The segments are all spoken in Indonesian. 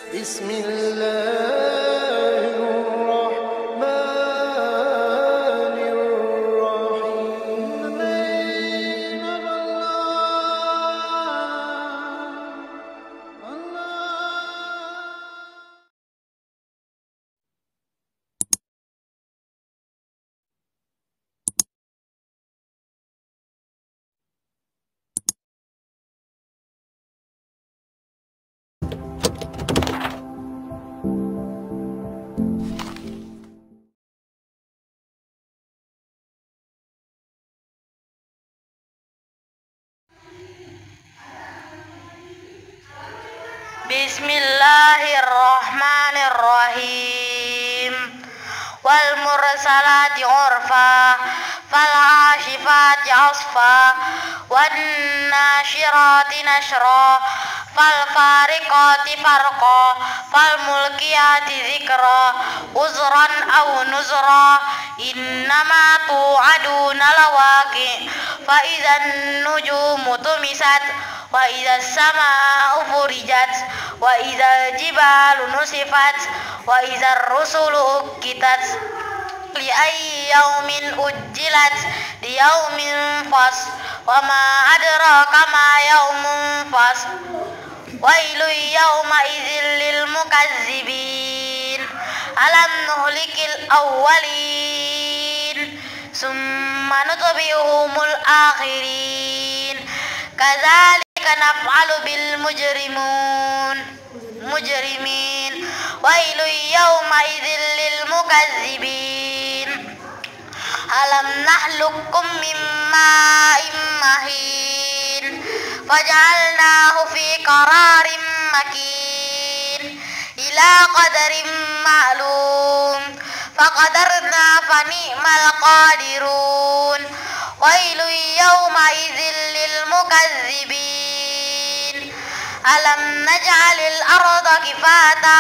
بسم الله الرحمن الرحيم. Bismillahirrahmanirrahim. Wal mursalati urfa, fal ashifati asfa, wan nashirati nashra, fal fariqati farqa, fal mulkiyati zikra, uzran aw nuzra, innama tu'aduna lawaqi, fa idzan nujumu tumisat, wa idzas samaa'u furijat, wa idzal jibalu nusifat, wa idzar rusulu uqitat, li ayyi yaumin ujjilat, li yaumin fasl, wa ma adraka ma yaumun fasl, wailu yauma idzil lil mukazzibin, alam nuhlikil awwalin summa nutbi'uhumul akhirin, kadzalika naf'alu bil mujrimin, wailu yauma idzil lil mukazzibin, alam nahlukum min ma'in mahin, faj'alnahu fi qararin makin, ila qadarin ma'lum, faqadarna fa ni'mal qadirun, wailu yauma idzil lil mukazzibin, alam naj'alil arda kifata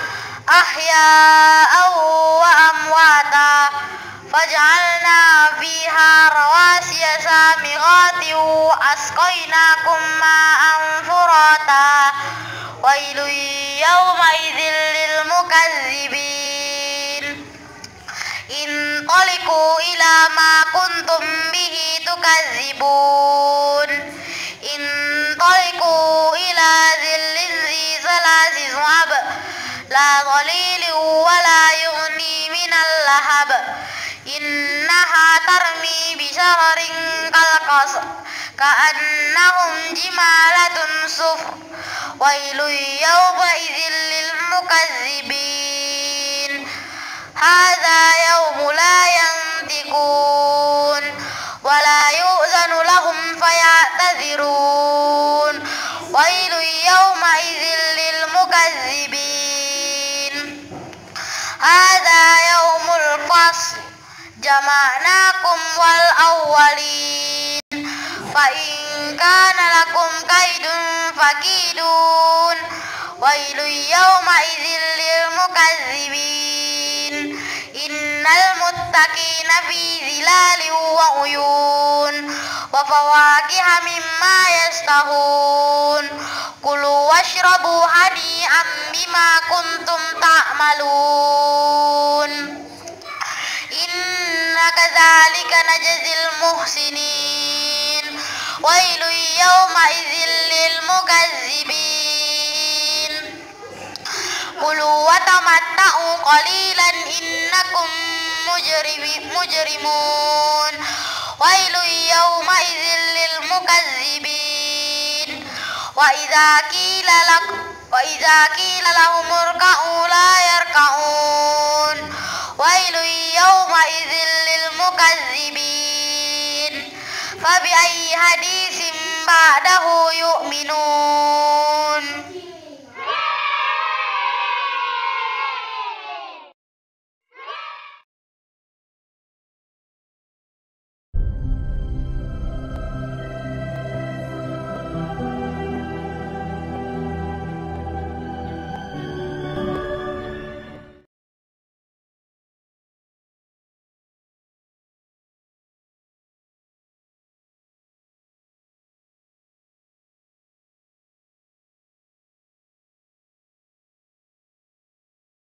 ahya'an wa amwata, faj'alna fiha rawasiya samighatin wa asqaynakum ma'an furata, wailu yauma idzil lil mukazzibin, intaliqu ila ma kuntum bihi tukazzibun, intaliqu ila zillin zi salasi zu'ab, la dhalilin wa la yughni minal lahab, innaha tarmi bishararin kalqasr, ka'annahum jimalatun sufr, wailu yawma idzil lil mukazzibin, hadza yawmu la yantiqun, wa la yu'zanu lahum faya'tazirun, wailu yawma idzil lil mukazzibin, hadza yawmul fasl, jama'nakum wal awwalin, fa in kana lakum kaidun fakidun, wailu yawma idzil lil mukazzibin, innal muttaqina fi zilalin wa uyun, wa fawakiha mimma yashtahun, kulu washrabu hani'an bima kuntum ta'malun, inna kadzalika najzil muhsinin, wailu yawma idzil lil mukazzibin, kulu wa tamatta'u qalilan innakum mujrimun, wailu yawma idzil lil mukazzibin, wa idza qila lahum irka'u la yarka'un, wailu yawma idzil lil mukazzibin, fa bi ayyi haditsin ba'dahu yu'minun.